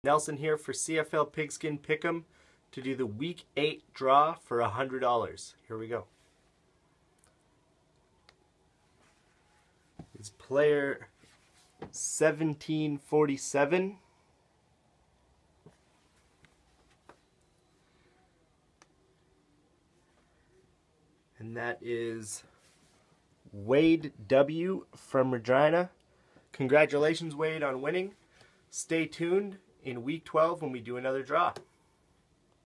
Nelson here for CFL PigSkin Pickem to do the Week 8 draw for $100. Here we go. It's player 1747. And that is Wade W. from Regina. Congratulations, Wade, on winning. Stay tuned in Week 12 when we do another draw.